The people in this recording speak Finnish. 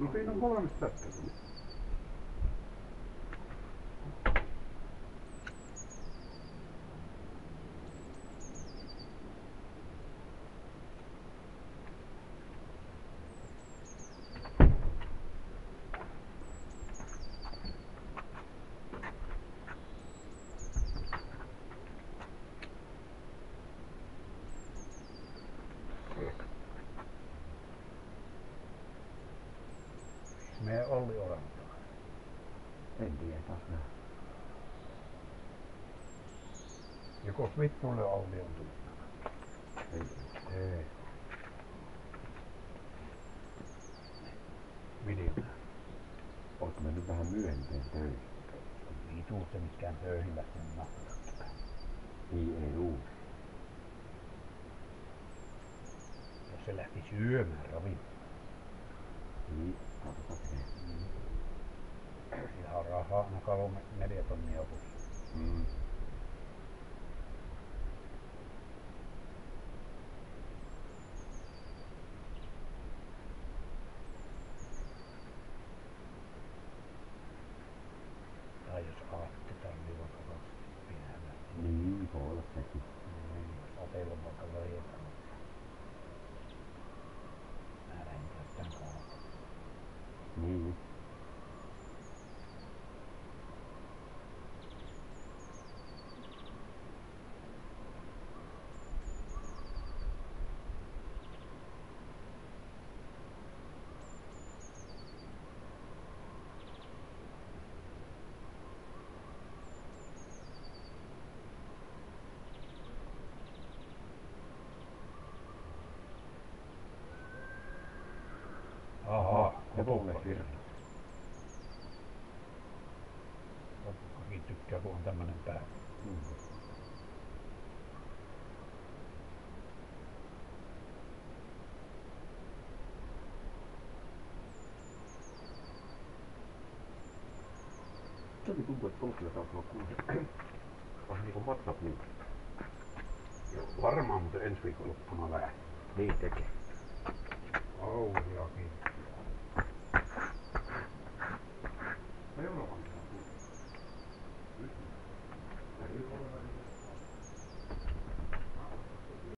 No siinä on 3 pätkää. Me Olli orantaa. En tiedä taas näin. Joko Vittulle Olli on tullut? Ei. Miljoonaa. Ootko mennyt vähän myöhempään töihin? Ei tuu se mitkään töihin lähtenyt nahkatakkipäin. Niin ei tuu. Jos se lähti syömään ravintolaan. Niin, katsotaan se. Sillä on rahaa aina 3-4 tonnia opussa. Tai jos Aatti tarvii vaikka 2 pienellä. Niin, voi olla sekin. Niin, Atella on vaikka leipää. Mä lähdin tästä kaupan. Niin. Ahaa, Kotolle hirveä. Opukkakin tykkää kun on tämmönen päivä. Jotenkin tuntuu, että polkilla taas on vähän niinku matsat niin. Joo, varmaan, mutta ensi viikonloppuna lähtee. Niin tekee. Ouliakin.